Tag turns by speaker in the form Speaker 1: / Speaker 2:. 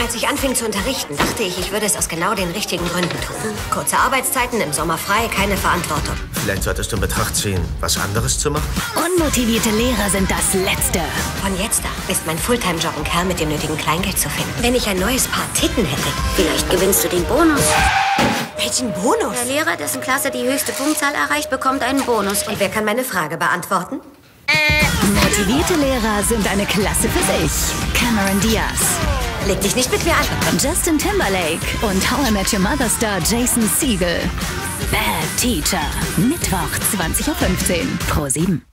Speaker 1: Als ich anfing zu unterrichten, dachte ich, ich würde es aus genau den richtigen Gründen tun. Kurze Arbeitszeiten, im Sommer frei, keine Verantwortung.
Speaker 2: Vielleicht solltest du in Betracht ziehen, was anderes zu machen?
Speaker 3: Unmotivierte Lehrer sind das Letzte.
Speaker 1: Von jetzt ab ist mein Fulltime-Job, einen Kerl mit dem nötigen Kleingeld zu finden. Wenn ich ein neues Paar Titten hätte.
Speaker 4: Vielleicht gewinnst du den Bonus.
Speaker 1: Welchen Bonus?
Speaker 4: Der Lehrer, dessen Klasse die höchste Punktzahl erreicht, bekommt einen Bonus.
Speaker 1: Und wer kann meine Frage beantworten?
Speaker 3: Motivierte Lehrer sind eine Klasse für sich. Cameron Diaz,
Speaker 1: Leg dich nicht mit mir an.
Speaker 3: Justin Timberlake und How I Met Your Mother Star Jason Segel. Bad Teacher. Mittwoch 20:15 Uhr Pro 7.